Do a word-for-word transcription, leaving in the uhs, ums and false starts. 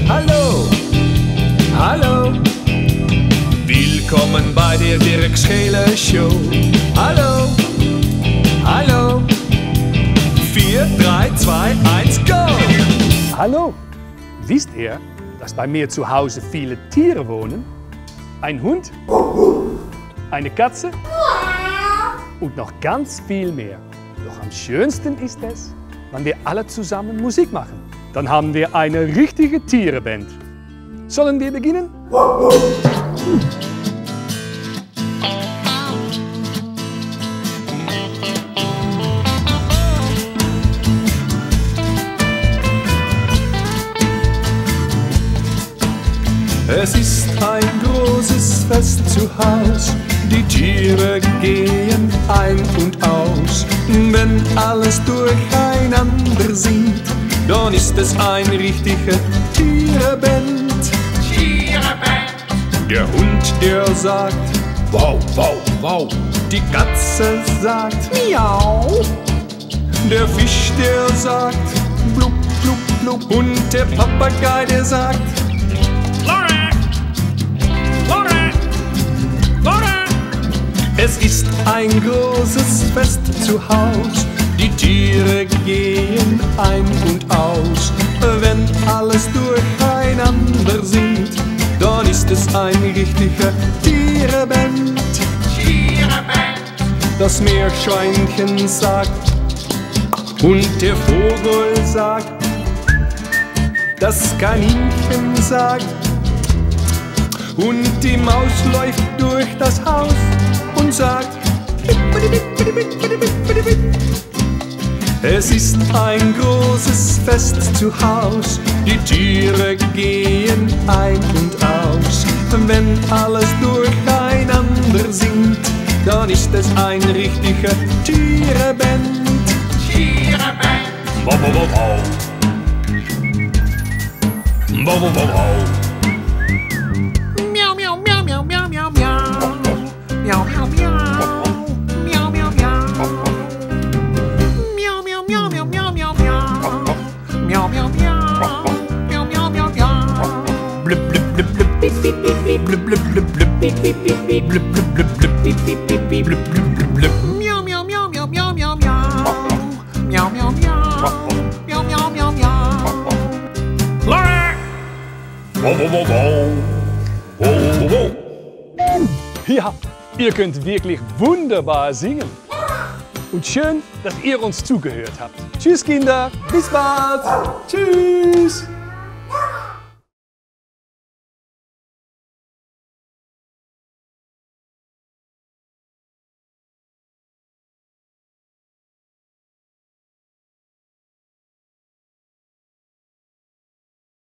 Hallo, hallo. Willkommen bei der Dirk Scheele Show. Hallo, hallo. vier, drei, zwei, eins, go! Hallo, wisst ihr, dass bei mir zu Hause viele Tiere wohnen? Ein Hund, eine Katze und noch ganz viel mehr. Doch am schönsten ist es, wenn wir alle zusammen Musik machen. Dann haben wir eine richtige Tiereband. Sollen wir beginnen? Es ist ein großes Fest zu Haus, die Tiere gehen ein und aus. Wenn alles durcheinander singt, dann ist es ein richtiger Tiereband. Tiereband. Der Hund, der sagt wow, wow, wow. Die Katze sagt miau. Der Fisch, der sagt blub, blub, blub. Und der Papagei, der sagt es ist ein großes Fest zu Haus, die Tiere gehen ein und aus. Wenn alles durcheinander singt, dann ist es ein richtiger Tiereband. Tiereband. Das Meerschweinchen sagt und der Vogel sagt, das Kaninchen sagt und die Maus läuft durch das Haus und sagt es ist ein großes Fest zu Haus, die Tiere gehen ein und aus. Wenn alles durcheinander singt, dann ist es ein richtiger Tiereband. Tiereband. Wow, wow, wow, wow. Wow, wow, wow, wow. Miau, miau, miau, miau, miau, miau, miau. Miau, miau, miau. Miau, miau, miau. Miau, miau, miau, miau, miau, miau, miau. Miau, miau, miau. Miau, miau, miau, miau. Blub, blub, blub, blub. Blub, blub, blub, blub. Blub, blub, blub, blub. Blub, blub, blub, blub. Miau, miau, miau, miau, miau, miau, miau. Miau, miau, miau. Miau, miau, miau, miau. Wow, wow, wow, wow. Wow, wow, wow. Ja, ihr könnt wirklich wunderbar singen. Und schön, dass ihr uns zugehört habt. Tschüss Kinder, bis bald. Tschüss.